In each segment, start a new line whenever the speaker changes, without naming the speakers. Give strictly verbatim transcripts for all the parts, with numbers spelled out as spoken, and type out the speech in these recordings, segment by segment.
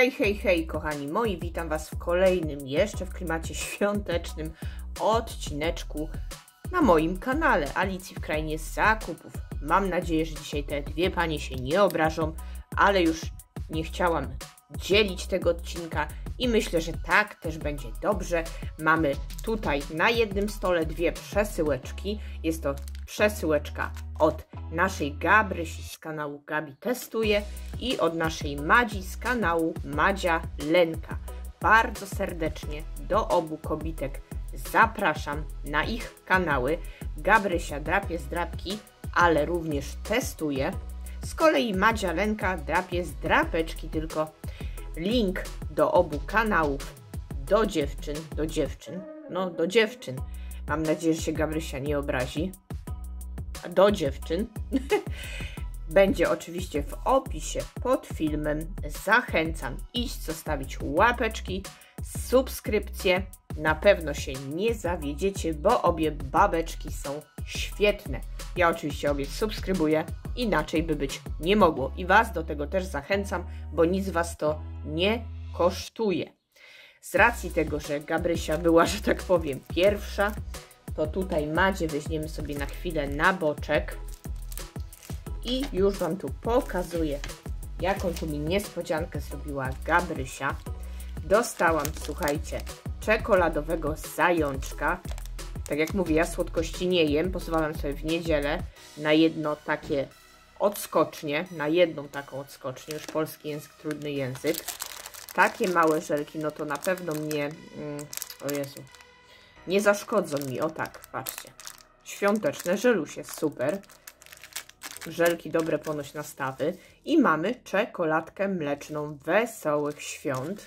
Hej, hej, hej, kochani moi, witam Was w kolejnym, jeszcze w klimacie świątecznym odcineczku na moim kanale Alicji w Krainie Zakupów. Mam nadzieję, że dzisiaj te dwie panie się nie obrażą, ale już nie chciałam dzielić tego odcinka i myślę, że tak też będzie dobrze. Mamy tutaj na jednym stole dwie przesyłeczki. Jest to przesyłeczka od naszej Gabrysi z kanału Gabi Testuje i od naszej Madzi z kanału Madzia Lenka. Bardzo serdecznie do obu kobitek zapraszam na ich kanały. Gabrysia drapie z drapki, ale również testuje. Z kolei Madzia Lenka drapie z drapeczki, tylko link do obu kanałów do dziewczyn, do dziewczyn, no do dziewczyn. Mam nadzieję, że się Gabrysia nie obrazi. Do dziewczyn. Będzie oczywiście w opisie pod filmem. Zachęcam iść, zostawić łapeczki, subskrypcje. Na pewno się nie zawiedziecie, bo obie babeczki są świetne. Ja oczywiście obie subskrybuję, inaczej by być nie mogło. I Was do tego też zachęcam, bo nic Was to nie kosztuje. Z racji tego, że Gabrysia była, że tak powiem, pierwsza, to tutaj Madzie weźmiemy sobie na chwilę na boczek i już Wam tu pokazuję, jaką tu mi niespodziankę zrobiła Gabrysia. Dostałam, słuchajcie, czekoladowego zajączka. Tak jak mówię, ja słodkości nie jem, pozwalam sobie w niedzielę na jedno takie odskocznie, na jedną taką odskocznię, już polski język, trudny język. Takie małe żelki, no to na pewno mnie, mm, o Jezu, nie zaszkodzą mi, o tak, patrzcie. Świąteczne żelusie, super. Żelki dobre ponoć nastawy. I mamy czekoladkę mleczną Wesołych Świąt.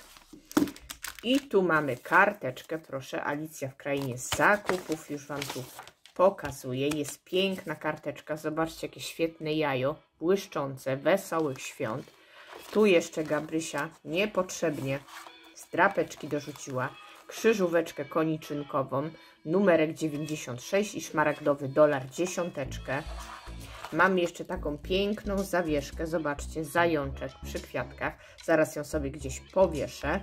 I tu mamy karteczkę, proszę, Alicja w Krainie Zakupów, już Wam tu pokazuję. Jest piękna karteczka, zobaczcie jakie świetne jajo, błyszczące, Wesołych Świąt. Tu jeszcze Gabrysia niepotrzebnie z drapeczki dorzuciła krzyżóweczkę koniczynkową, numerek dziewięćdziesiąt sześć i szmaragdowy dolar dziesiąteczkę. Mam jeszcze taką piękną zawieszkę, zobaczcie, zajączek przy kwiatkach, zaraz ją sobie gdzieś powieszę.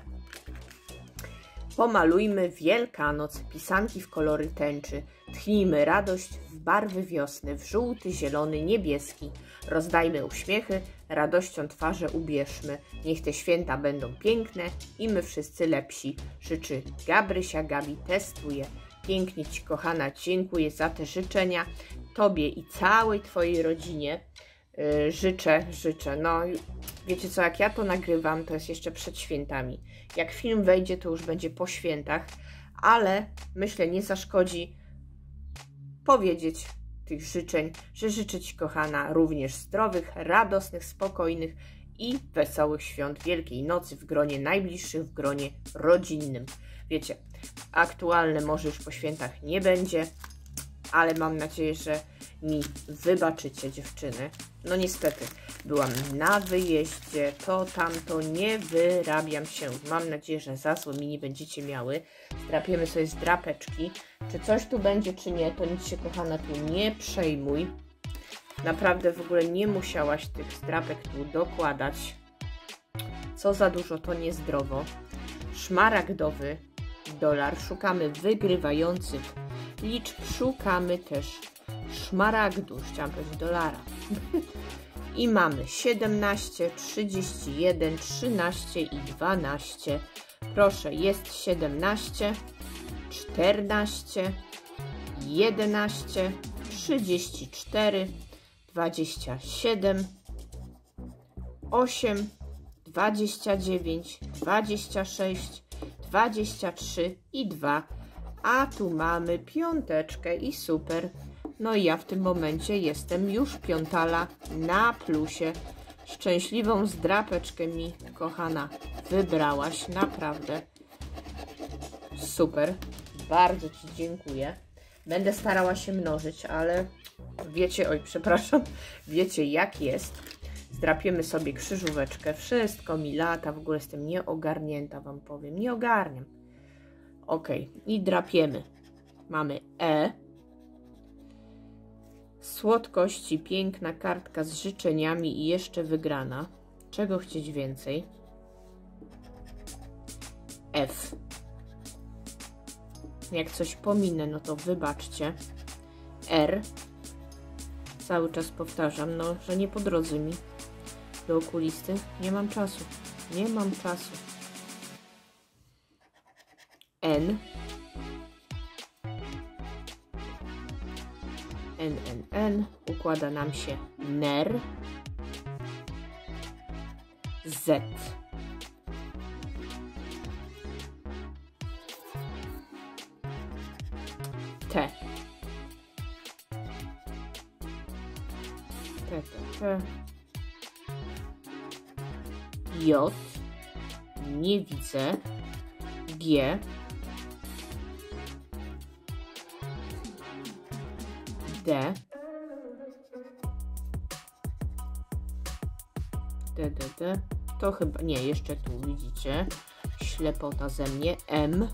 Pomalujmy Wielkanoc, pisanki w kolory tęczy, tchnijmy radość w barwy wiosny, w żółty, zielony, niebieski. Rozdajmy uśmiechy, radością twarze ubierzmy. Niech te święta będą piękne i my wszyscy lepsi. Życzy Gabrysia, Gabi Testuje. Pięknie Ci, kochana, dziękuję za te życzenia. Tobie i całej Twojej rodzinie yy, życzę, życzę. No, wiecie co, jak ja to nagrywam, to jest jeszcze przed świętami. Jak film wejdzie, to już będzie po świętach, ale myślę, nie zaszkodzi powiedzieć tych życzeń, że życzę Ci, kochana, również zdrowych, radosnych, spokojnych i wesołych świąt Wielkiej Nocy w gronie najbliższych, w gronie rodzinnym. Wiecie, aktualne może już po świętach nie będzie, ale mam nadzieję, że mi wybaczycie, dziewczyny. No niestety, byłam na wyjeździe, to tamto, nie wyrabiam się. Mam nadzieję, że za złe mi nie będziecie miały. Zdrapiemy sobie z drapeczki. Czy coś tu będzie, czy nie, to nic się, kochana, tu nie przejmuj. Naprawdę w ogóle nie musiałaś tych zdrapek tu dokładać. Co za dużo, to niezdrowo. Szmaragdowy dolar. Szukamy wygrywających liczb. Szukamy też szmaragdu, chciałam powiedzieć dolara. I mamy siedemnaście, trzydzieści jeden, trzynaście i dwanaście. Proszę, jest siedemnaście, czternaście, jedenaście, trzydzieści cztery, dwadzieścia siedem, osiem, dwadzieścia dziewięć, dwadzieścia sześć, dwadzieścia trzy i dwa. A tu mamy piąteczkę i super. No i ja w tym momencie jestem już piątala na plusie. Szczęśliwą zdrapeczkę mi, kochana, wybrałaś. Naprawdę super. Bardzo Ci dziękuję. Będę starała się mnożyć, ale wiecie, oj przepraszam, wiecie jak jest. Zdrapiemy sobie krzyżóweczkę. Wszystko mi lata, w ogóle jestem nieogarnięta, Wam powiem. Nie ogarniam. Ok, i drapiemy. Mamy E. Słodkości, piękna kartka z życzeniami i jeszcze wygrana. Czego chcieć więcej? F. Jak coś pominę, no to wybaczcie. R. Cały czas powtarzam, no, że nie po drodze mi do okulisty. Nie mam czasu. Nie mam czasu. N. N, N, N. Układa nam się ner. Z. T. T, T, T. J. Nie widzę. G. D. D, D, D. To chyba, nie, jeszcze tu widzicie. Ślepota ze mnie. M.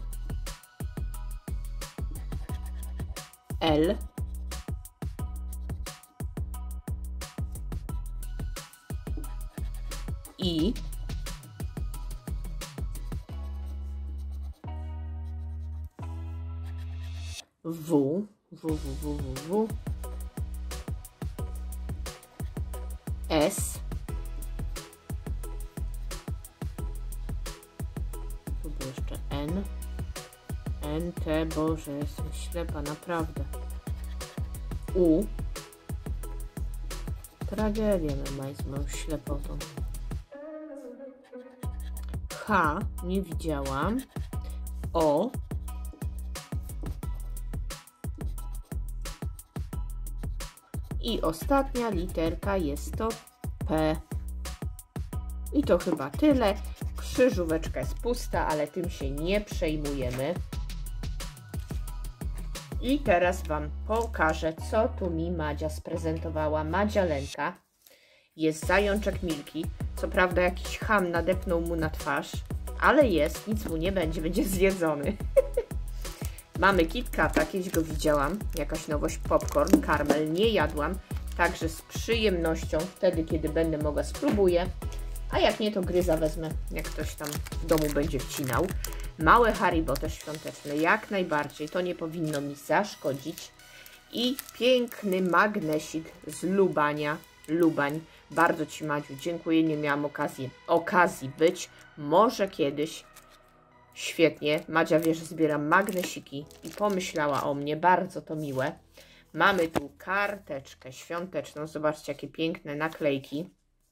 L. I. W. W, W, W, W, W. S. Tu był jeszcze N. N, T, Boże, jestem ślepa, naprawdę. U. Tragedia ma z moją ślepotą. H. Nie widziałam. O. I ostatnia literka jest to P. I to chyba tyle. Krzyżóweczka jest pusta, ale tym się nie przejmujemy. I teraz Wam pokażę, co tu mi Madzia sprezentowała. Madzia Lenka. Jest zajączek Milki. Co prawda jakiś cham nadepnął mu na twarz, ale jest, nic mu nie będzie, będzie zjedzony. Mamy KitKata, kiedyś go widziałam. Jakaś nowość, popcorn, karmel. Nie jadłam, także z przyjemnością wtedy, kiedy będę mogła, spróbuję. A jak nie, to gryza wezmę, jak ktoś tam w domu będzie wcinał. Małe Haribo też świąteczne, jak najbardziej. To nie powinno mi zaszkodzić. I piękny magnesik z Lubania. Lubań. Bardzo Ci, Madziu, dziękuję. Nie miałam okazji, okazji być. Może kiedyś. Świetnie. Madzia wie, że zbieram magnesiki i pomyślała o mnie. Bardzo to miłe. Mamy tu karteczkę świąteczną. Zobaczcie, jakie piękne naklejki.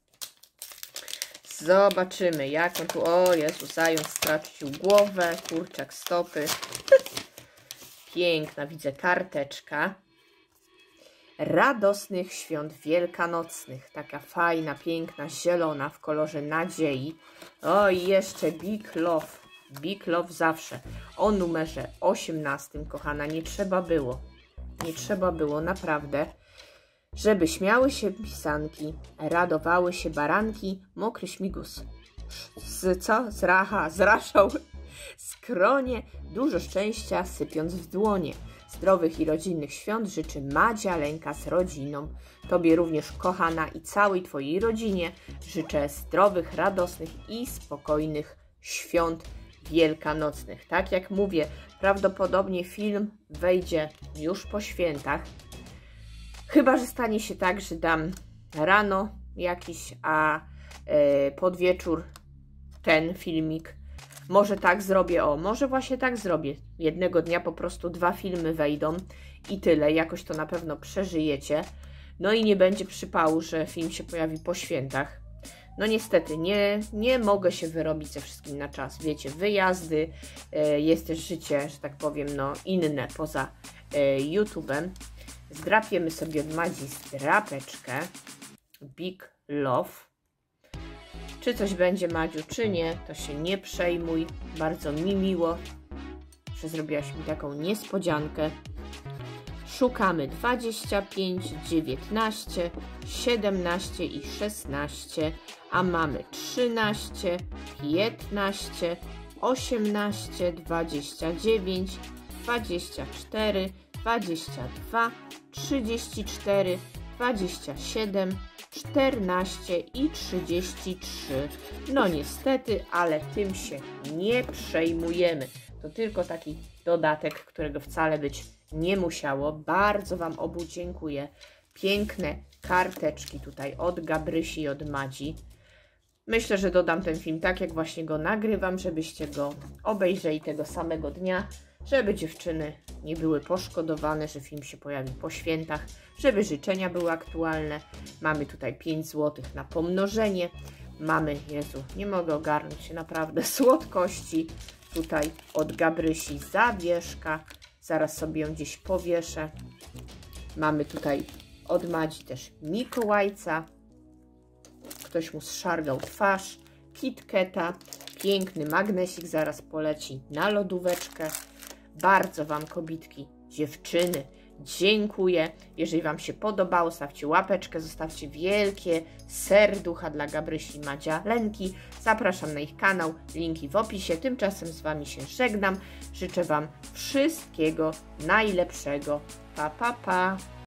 Zobaczymy, jak on tu... O Jezu, zając stracił głowę. Kurczak stopy. Piękna, widzę, karteczka. Radosnych świąt wielkanocnych. Taka fajna, piękna, zielona w kolorze nadziei. O, i jeszcze Big Love. Big Love zawsze. O numerze osiemnastym, kochana. Nie trzeba było. Nie trzeba było, naprawdę. Żeby śmiały się pisanki, radowały się baranki, mokry śmigus. Z co? Z racha, zraszał skronie, dużo szczęścia sypiąc w dłonie. Zdrowych i rodzinnych świąt życzy Madzia Lenka z rodziną. Tobie również, kochana, i całej Twojej rodzinie życzę zdrowych, radosnych i spokojnych świąt wielkanocnych. Tak jak mówię, prawdopodobnie film wejdzie już po świętach. Chyba że stanie się tak, że dam rano jakiś, a e, pod wieczór ten filmik. Może tak zrobię, o, może właśnie tak zrobię. Jednego dnia po prostu dwa filmy wejdą i tyle. Jakoś to na pewno przeżyjecie. No i nie będzie przypału, że film się pojawi po świętach. No niestety, nie, nie mogę się wyrobić ze wszystkim na czas. Wiecie, wyjazdy, e, jest też życie, że tak powiem, no inne poza e, YouTube'em. Zdrapiemy sobie od Madzi zdrapeczkę. Big Love. Czy coś będzie, Madziu, czy nie, to się nie przejmuj. Bardzo mi miło, że zrobiłaś mi taką niespodziankę. Szukamy dwadzieścia pięć, dziewiętnaście, siedemnaście i szesnaście, a mamy trzynaście, piętnaście, osiemnaście, dwadzieścia dziewięć, dwadzieścia cztery, dwadzieścia dwa, trzydzieści cztery, dwadzieścia siedem, czternaście i trzydzieści trzy. No niestety, ale tym się nie przejmujemy. To tylko taki dodatek, którego wcale być nie musiało. Bardzo Wam obu dziękuję. Piękne karteczki tutaj od Gabrysi i od Madzi. Myślę, że dodam ten film tak, jak właśnie go nagrywam, żebyście go obejrzeli tego samego dnia, żeby dziewczyny nie były poszkodowane, że film się pojawi po świętach, żeby życzenia były aktualne. Mamy tutaj pięć złotych na pomnożenie. Mamy, Jezu, nie mogę ogarnąć się naprawdę, słodkości. Tutaj od Gabrysi zawieszka. Zaraz sobie ją gdzieś powieszę. Mamy tutaj od Madzi też Mikołajca. Ktoś mu zszargał twarz. KitKata. Piękny magnesik zaraz poleci na lodóweczkę. Bardzo Wam, kobitki, dziewczyny, dziękuję. Jeżeli Wam się podobało, stawcie łapeczkę, zostawcie wielkie serducha dla Gabrysi i Madzia Lenki. Zapraszam na ich kanał, linki w opisie. Tymczasem z Wami się żegnam. Życzę Wam wszystkiego najlepszego. Pa, pa, pa.